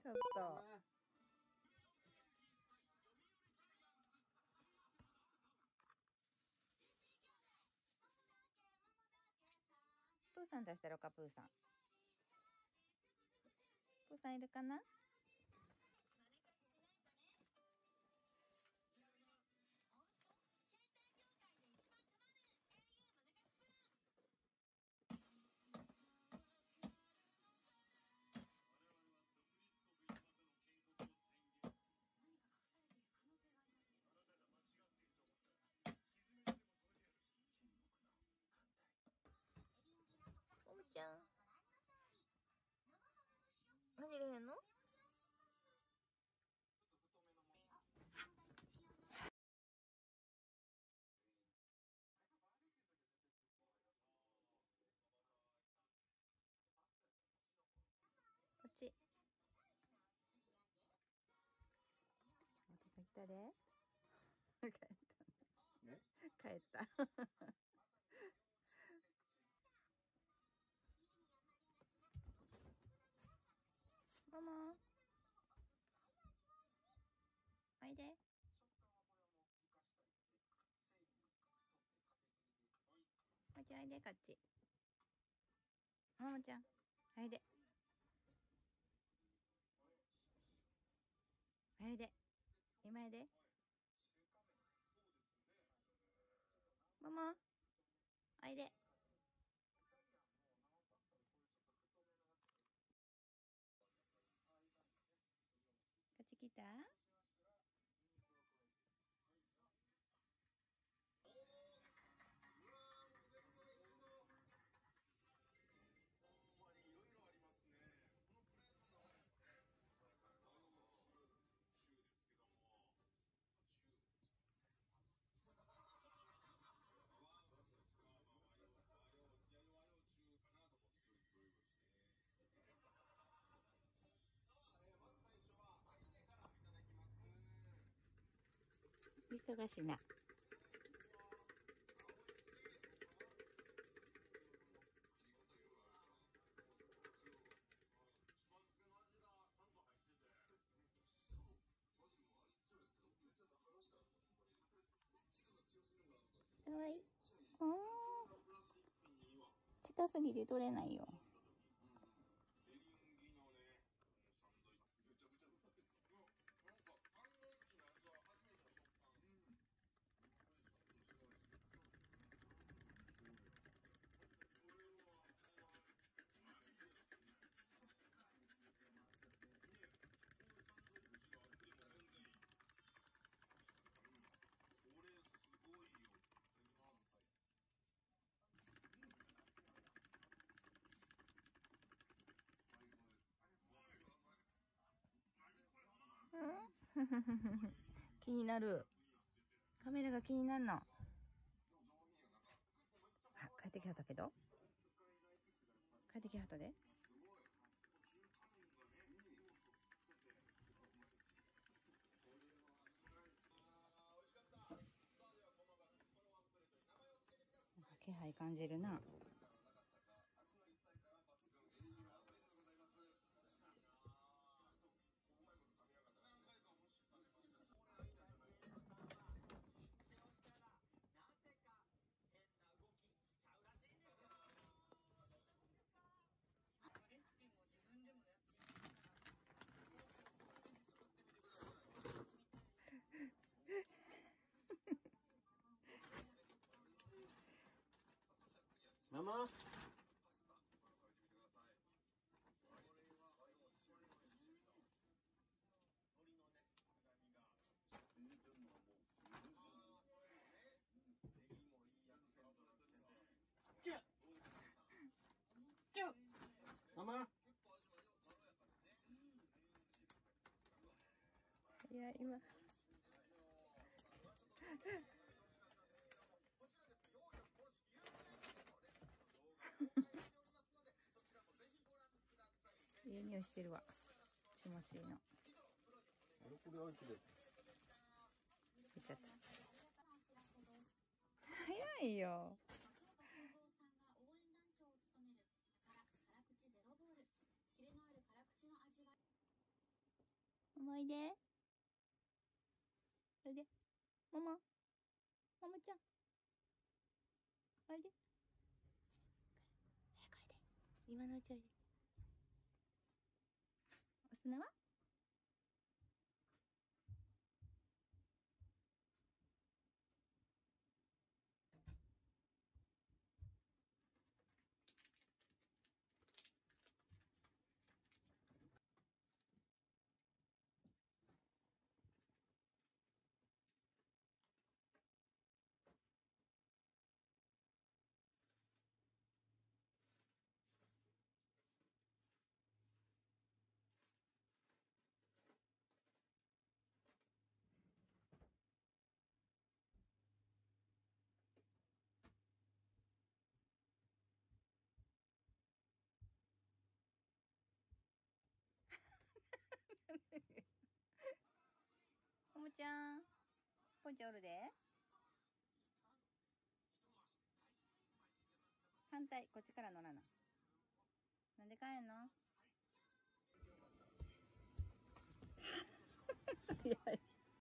ちょっと。プーさん出したろか、プーさん。プーさんいるかな？おむちゃん。走れへんの？こっち。お父さん来たで。帰った。ね？帰った。ママ。おいで。おいちゃんおいで、こっち。ママちゃん。おいで。おいで。今やで。ママ。おいで。こっち来た？忙しいな。かわいい。近すぎて取れないよ。気になる。カメラが気になるの。あ、帰ってきはったけど。帰ってきはったで。なんか気配感じるな。 ママ。ママ。 いや、今。いい匂いしてるわ。チモシーの。早いよ。 おいで。おいで。ももちゃん。おいで。早くおいで。今のうちおいで。お砂はももちゃん。ぽんちゃんおるで。反対、こっちから乗らな。なんで帰んの？